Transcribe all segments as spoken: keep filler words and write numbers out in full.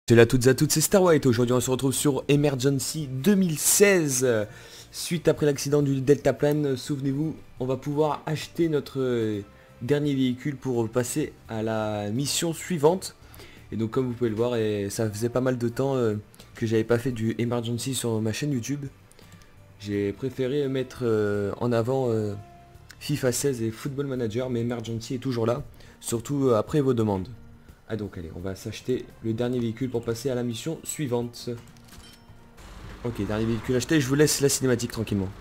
Salut à toutes et à toutes, c'est Star White. Aujourd'hui on se retrouve sur Emergency deux mille seize. Suite après l'accident du deltaplane, souvenez-vous, on va pouvoir acheter notre euh, dernier véhicule pour passer à la mission suivante. Et donc comme vous pouvez le voir, et ça faisait pas mal de temps euh, que j'avais pas fait du Emergency sur ma chaîne YouTube. J'ai préféré mettre euh, en avant euh, FIFA seize et Football Manager, mais Emergency est toujours là, surtout euh, après vos demandes. Ah donc allez, on va s'acheter le dernier véhicule pour passer à la mission suivante. Ok, dernier véhicule acheté, je vous laisse la cinématique tranquillement.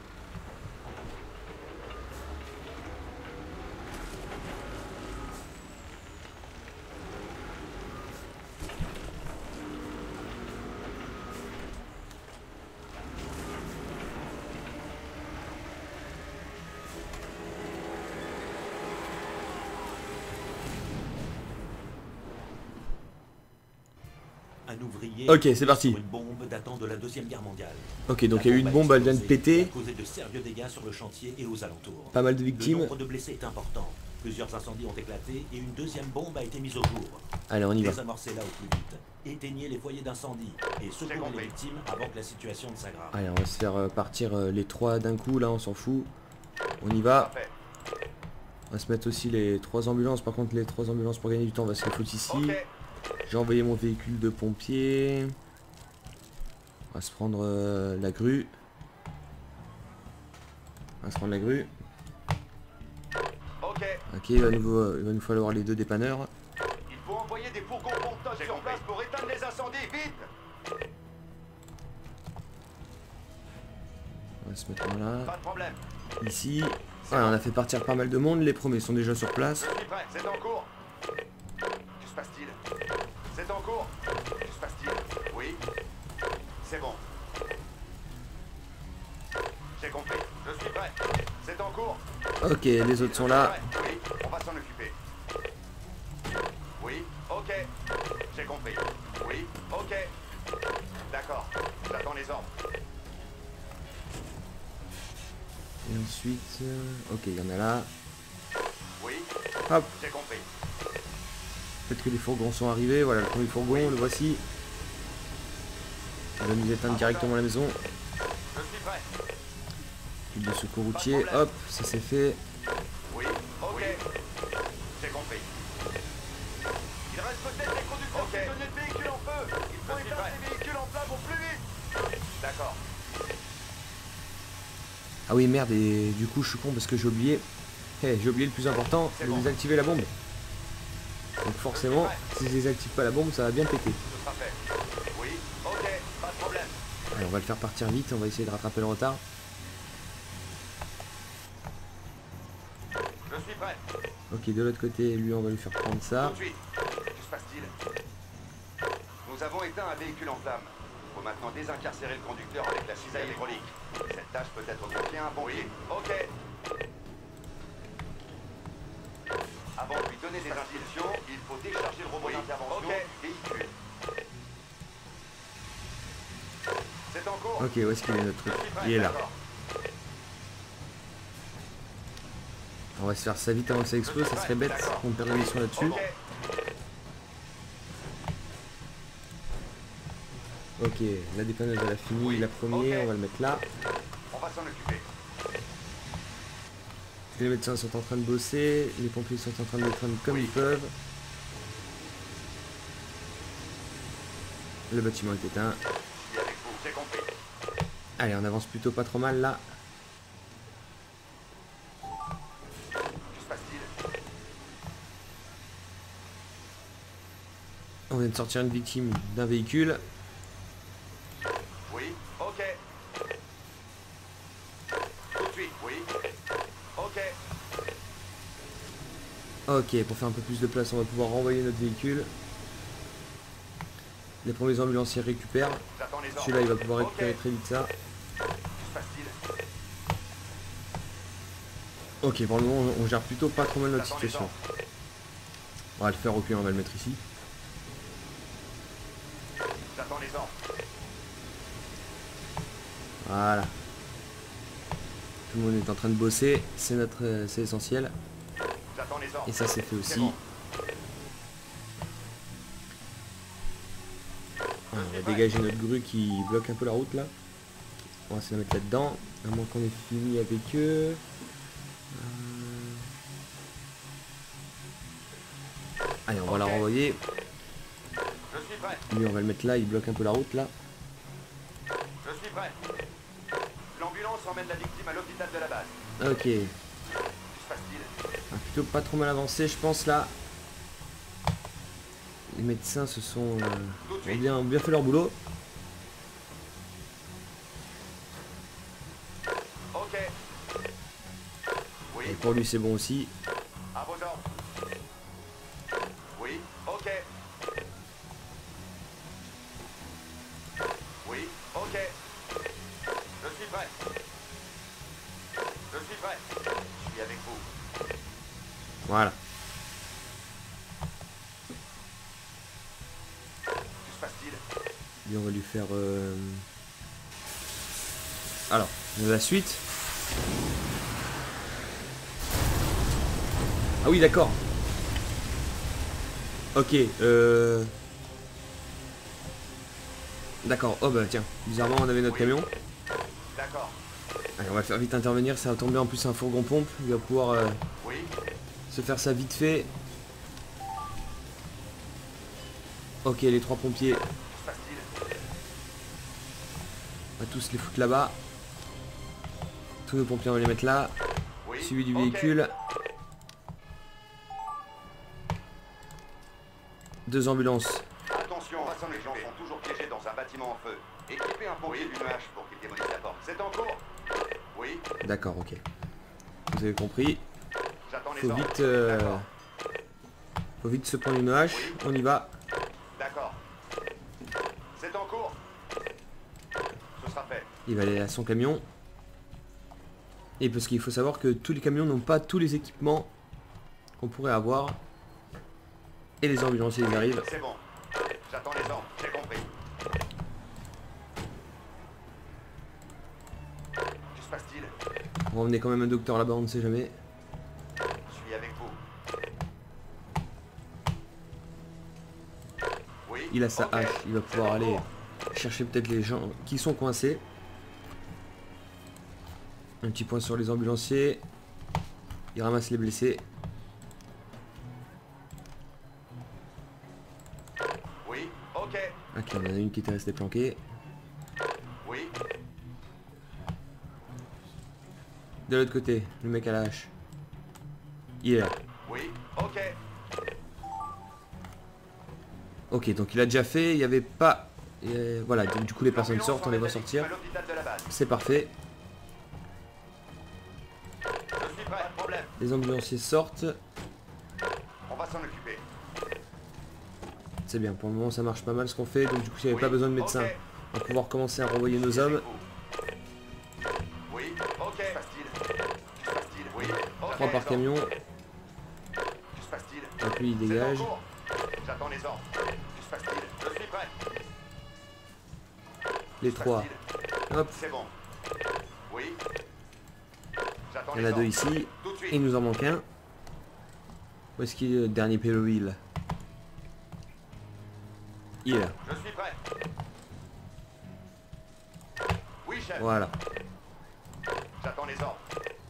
Un ouvrier Ok, c'est parti. sur une bombe datant de la Deuxième Guerre mondiale. Ok, donc La il y a eu une bombe, elle vient de explosé et péter. a causé de sérieux dégâts sur le chantier et aux alentours. Pas mal de Le victimes. nombre de blessés est important. Plusieurs incendies ont éclaté et une deuxième bombe a été mise au jour. Allez, on y va. Désamorcez-la au plus vite. Éteignez les foyers d'incendie et secourez les victimes avant que la situation ne s'aggrave. Allez, on va se faire euh, partir euh, les trois d'un coup, là, on s'en fout. On y va. On va se mettre aussi les trois ambulances. Par contre, les trois ambulances, pour gagner du temps, on va se les foutre ici. J'ai envoyé mon véhicule de pompier. On va se prendre euh, la grue. On va se prendre la grue. Ok, il va, nous, il va nous falloir les deux dépanneurs. Il faut envoyer des fourgons pompeurs sur place pour éteindre les incendies, vite! On va se mettre là. Pas de problème. Ici. Voilà, on a fait partir pas mal de monde. Les premiers sont déjà sur place. Je suis prêt, c'est en cours. Que se passe-t-il? C'est en cours. Que se passe-t-il? Oui. C'est bon. J'ai compris. Je suis prêt. C'est en cours. Ok, les autres sont là. Oui, on va s'en occuper. Oui, ok. J'ai compris. Oui, ok. D'accord. J'attends les ordres. Et ensuite... euh, ok, il y en a là. Oui, Hop, j'ai compris. peut-être que les fourgons sont arrivés. Voilà, le premier fourgon, le voici. On va nous éteindre directement la maison. Je suis prêt. Fil de secours routier. Hop, ça c'est fait. Oui, ok. J'ai compris. Il reste peut-être des conducteurs qui tenaient le véhicule en feu. Il faut éteindre ces véhicules en flammes au plus vite. D'accord. Ah oui, merde, et du coup, je suis con parce que j'ai oublié. Eh, j'ai oublié le plus important, c'est de désactiver la bombe. Donc forcément, si je désactive pas la bombe, ça va bien péter. Ce sera fait. Oui, ok, pas de problème. Allez, on va le faire partir vite, on va essayer de rattraper le retard. Je suis prêt. Ok, de l'autre côté, lui, on va lui faire prendre ça. Tout de suite. Que se passe-t-il? Nous avons éteint un véhicule en flammes. Il faut maintenant désincarcérer le conducteur avec la cisaille hydraulique. Cette tâche peut être confiée à un pompier. Ok. Avant de lui donner des instructions, il faut décharger le robot d'intervention du véhicule. C'est en cours. Ok, où est-ce qu'il est notre truc? Il est là. On va se faire ça vite avant que ça explose, ça serait bête qu'on perde une mission là-dessus. Ok, la dépanneuse elle a fini, la première, on va le mettre là. On va s'en occuper. Les médecins sont en train de bosser, les pompiers sont en train de l'éteindre comme ils peuvent. Le bâtiment est éteint. Je suis avec vous, j'ai compris. Allez, on avance plutôt pas trop mal là. Que se passe-t-il? On vient de sortir une victime d'un véhicule. Oui, ok. Tout de suite, oui. Ok. Ok, pour faire un peu plus de place, on va pouvoir renvoyer notre véhicule. Les premiers ambulanciers récupèrent. J'attends les ordres. Celui-là, il va pouvoir récupérer Ok. très vite ça. Que se passe-t-il? Ok, pour le moment, on gère plutôt pas trop mal notre J'attends les situation. ordres. On va le faire reculer, on va le mettre ici. J'attends les ordres. Voilà. Tout le monde est en train de bosser, c'est notre, euh, c'est essentiel. J'attends les ordres. Et ça c'est fait C'est aussi. bon. on va dégager notre grue qui bloque un peu la route là. On va se la mettre là-dedans. À moins qu'on ait fini avec eux. Euh... Allez, on va Ok. la renvoyer. Je suis prêt. Lui, on va le mettre là. Il bloque un peu la route là. Je suis prêt. L'ambulance emmène la victime à l'hôpital de la base. Ok. Que se passe-t-il? Ah, plutôt pas trop mal avancé, je pense là. Les médecins se sont euh, Tout de ont suite. bien, ont bien fait leur boulot. Ok. Oui, Et pour lui, c'est bon aussi. à vos ordres. Oui, ok. Oui, ok. Je suis prêt. Je suis prêt. Je suis avec vous. Voilà. Que se passe-t-il? Et on va lui faire... euh, Alors, la suite. Ah oui, d'accord. Ok, euh... D'accord, oh bah tiens, bizarrement on avait notre Oui. camion. D'accord. Allez, on va le faire vite intervenir, ça va tomber en plus un fourgon pompe. Il va pouvoir euh, Oui, se faire ça vite fait. Ok, les trois pompiers, que se passe-t-il? on va tous les foutre là-bas. Tous nos pompiers on va les mettre là. Oui, Suivi du ok. véhicule. Deux ambulances. Attention, les gens sont toujours piégés dans un bâtiment en feu. Équipez un pompier d'une hache pour qu'il démolisse la porte. C'est en cours? Oui, D'accord, ok. Vous avez compris. j'attends les Faut ordres. vite, euh, D'accord, faut vite se prendre une hache. On y va. d'accord. C'est en cours. Ce sera fait. Il va aller à son camion. Et parce qu'il faut savoir que tous les camions n'ont pas tous les équipements qu'on pourrait avoir. Et les ambulanciers ils arrivent. C'est bon. J'attends les ordres. J'ai compris. Que se passe-t-il? On va emmener quand même un docteur là-bas, on ne sait jamais. Je suis avec vous. Oui. Il a sa ok. hache, il va C'est pouvoir en aller cours. chercher peut-être les gens qui sont coincés. Un petit point sur les ambulanciers. Il ramasse les blessés. Oui, ok. Ok, il y en a une qui était restée planquée. Oui, De l'autre côté, le mec à la hache. Il est là. oui, ok. Ok, donc il a déjà fait, il n'y avait pas... euh, voilà, donc du coup les personnes L'ambulance sortent, on les voit emmène la sortir. victime à l'hôpital de la base. C'est parfait. Je suis prêt, pas de problème. Les ambulanciers sortent. On va s'en occuper. C'est bien, pour le moment ça marche pas mal ce qu'on fait. Donc du coup s'il n'y avait Oui, pas besoin de médecin, ok. on va pouvoir commencer à renvoyer nos Je suis avec hommes. vous. Oui, ok. Que se passe-t-il? Que se passe-t-il? Oui, ok. Trois par camion. Que se passe-t-il? Donc lui il C'est en dégage. cours. J'attends les ordres. Que se passe-t-il? Je suis prêt. Les Que se trois. passe-t-il? Hop, C'est bon. Oui. J'attends il y les en a deux ordres. ici. Tout de suite. Et il nous en manque un. Où est-ce qu'il est le dernier Péloïl? Il est là. Je suis prêt. Oui, chef. Voilà. J'attends les ordres.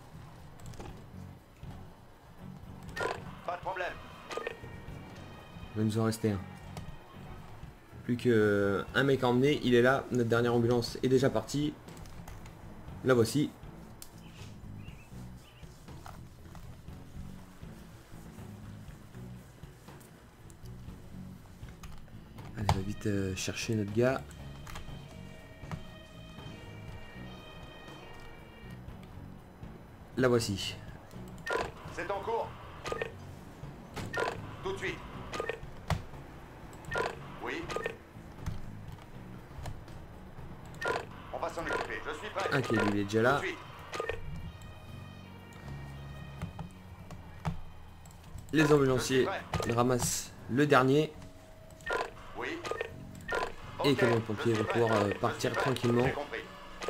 Pas de problème. Il va nous en rester un. Plus que un mec à emmener, il est là. Notre dernière ambulance est déjà partie. La voici. Allez, on va vite euh, chercher notre gars. La voici. C'est en cours. Tout de suite. Oui. On va s'en occuper. Je suis prêt. Ok, lui il est déjà Tout là. de suite. Les ambulanciers Je suis prêt. ramassent le dernier. Oui. Et Ok, comme le je pompier suis va prêt. pouvoir euh, Je suis partir prêt. tranquillement. J'ai compris.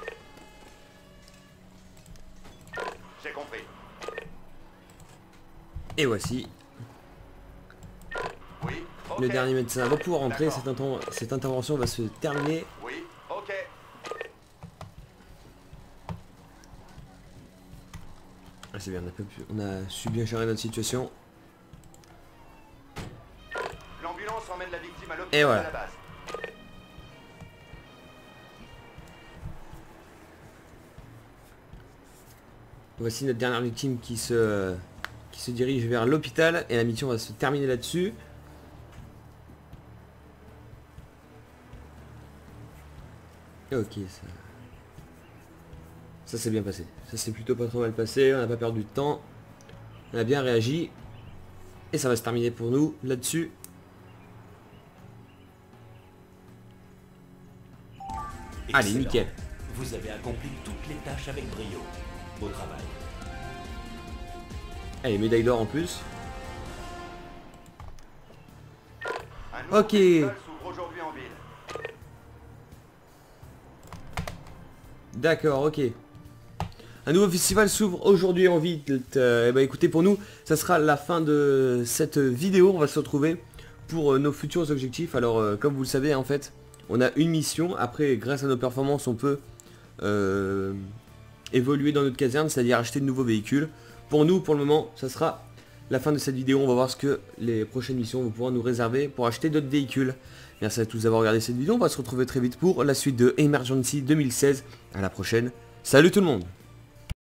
J'ai compris. Et voici. Oui. Ok. Ok. le dernier médecin va pouvoir rentrer. D'accord. Cette, inter- cette intervention va se terminer. Oui, ok. Ah, c'est bien, on a, pas pu- on a su bien gérer notre situation. L'ambulance emmène la victime à Et l'hôpital voilà. à la base. Voici notre dernière victime qui se, qui se dirige vers l'hôpital et la mission va se terminer là-dessus. Ok, ça... Ça s'est bien passé. Ça s'est plutôt pas trop mal passé, on n'a pas perdu de temps. On a bien réagi. Et ça va se terminer pour nous là-dessus. Allez, Excellent. nickel. Vous avez accompli toutes les tâches avec brio. Beau travail. Allez, médaille d'or en plus. Un nouveau Ok. festival s'ouvre aujourd'hui en ville. D'accord, ok. Un nouveau festival s'ouvre aujourd'hui en ville. Euh, eh ben, écoutez, pour nous, ça sera la fin de cette vidéo. On va se retrouver pour euh, nos futurs objectifs. Alors, euh, comme vous le savez, en fait, on a une mission. Après, grâce à nos performances, on peut euh, évoluer dans notre caserne, c'est-à-dire acheter de nouveaux véhicules. Pour nous, pour le moment, ça sera la fin de cette vidéo. On va voir ce que les prochaines missions vont pouvoir nous réserver pour acheter d'autres véhicules. Merci à tous d'avoir regardé cette vidéo. On va se retrouver très vite pour la suite de Emergency deux mille seize. À la prochaine. Salut tout le monde!